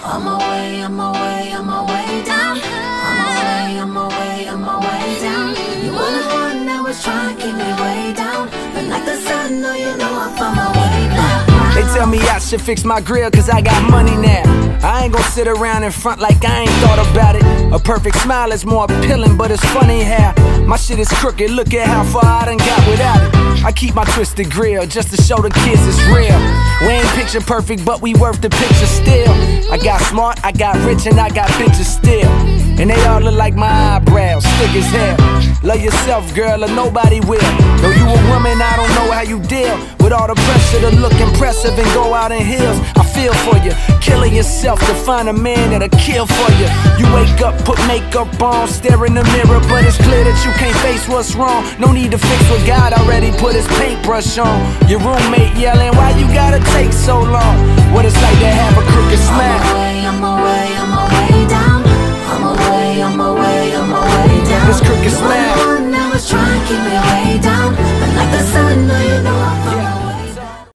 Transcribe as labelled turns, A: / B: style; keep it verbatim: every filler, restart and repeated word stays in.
A: On my way, on my way, on my way down. On my way, on my way, on my way down. You were the one that was trying to keep me way down, but like the sun, no, you know I'm on my way down.
B: They tell me I should fix my grill cause I got money now. I ain't gon' sit around in front like I ain't thought about it. A perfect smile is more appealing, but it's funny how my shit is crooked, look at how far I done got without it. I keep my twisted grill just to show the kids it's real. We ain't picture perfect, but we worth the picture still. I got smart, I got rich, and I got bitches still. And they all look like my eyebrows, thick as hell. Love yourself, girl, or nobody will. Though you a woman, I don't know how you deal with all the pressure to look impressive and go out in heels. I feel for you, killing yourself to find a man that'll kill for you. You wake up, put makeup on, stare in the mirror, but it's clear that you can't face what's wrong. No need to fix what God already put his paintbrush on. Your roommate yelling, why you gotta take so long? What it's like to have a